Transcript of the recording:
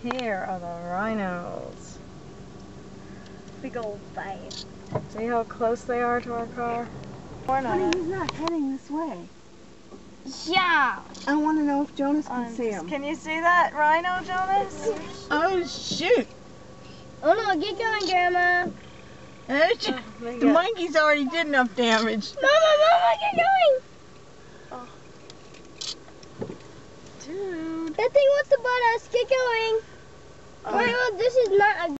Here are the rhinos. Big old fight. See how close they are to our car? Honey, he's not heading this way. Yeah. I want to know if Jonas can see him. Can you see that rhino, Jonas? Oh, shoot. Oh no, get going, Grandma. The monkeys already did enough damage. Mama, get going. Dude. That thing wants to butt us. Get going. Grandma, this is not a